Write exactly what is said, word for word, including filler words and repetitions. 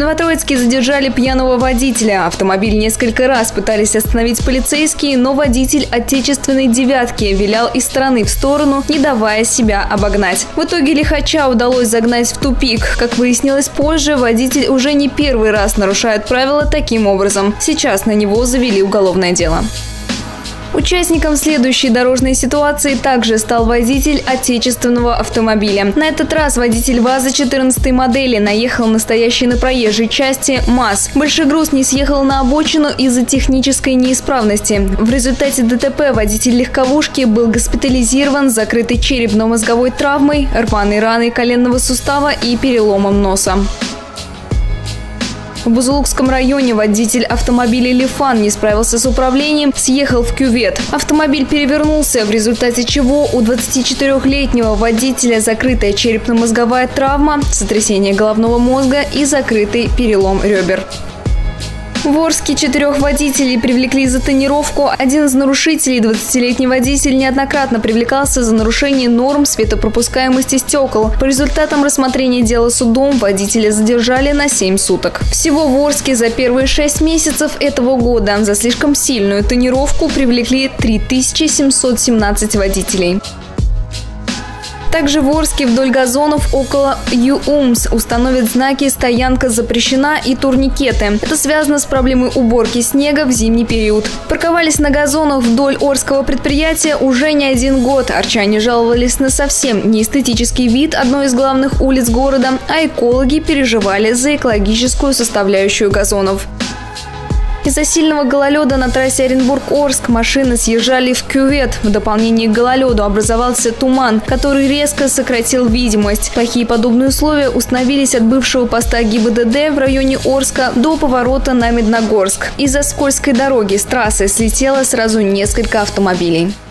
Новотроицке задержали пьяного водителя. Автомобиль несколько раз пытались остановить полицейские, но водитель отечественной «девятки» вилял из стороны в сторону, не давая себя обогнать. В итоге лихача удалось загнать в тупик. Как выяснилось позже, водитель уже не первый раз нарушает правила таким образом. Сейчас на него завели уголовное дело. Участником следующей дорожной ситуации также стал водитель отечественного автомобиля. На этот раз водитель ВАЗа четырнадцатой модели наехал на стоящий на проезжей части МАЗ. Большегруз не съехал на обочину из-за технической неисправности. В результате ДТП водитель легковушки был госпитализирован с закрытой черепно-мозговой травмой, рваной раной коленного сустава и переломом носа. В Бузулукском районе водитель автомобиля «Лифан» не справился с управлением, съехал в кювет. Автомобиль перевернулся, в результате чего у двадцатичетырёхлетнего водителя закрытая черепно-мозговая травма, сотрясение головного мозга и закрытый перелом ребер. В Орске четырех водителей привлекли за тонировку. Один из нарушителей, двадцатилетний водитель, неоднократно привлекался за нарушение норм светопропускаемости стекол. По результатам рассмотрения дела судом водителя задержали на семь суток. Всего в Орске за первые шесть месяцев этого года за слишком сильную тонировку привлекли три тысячи семьсот семнадцать водителей. Также в Орске вдоль газонов около ЮУМС установят знаки «Стоянка запрещена» и турникеты. Это связано с проблемой уборки снега в зимний период. Парковались на газонах вдоль Орского предприятия уже не один год. Орчане жаловались на совсем неэстетический вид одной из главных улиц города, а экологи переживали за экологическую составляющую газонов. Из-за сильного гололеда на трассе Оренбург-Орск машины съезжали в кювет. В дополнение к гололеду образовался туман, который резко сократил видимость. Плохие подобные условия установились от бывшего поста ГИБДД в районе Орска до поворота на Медногорск. Из-за скользкой дороги с трассы слетело сразу несколько автомобилей.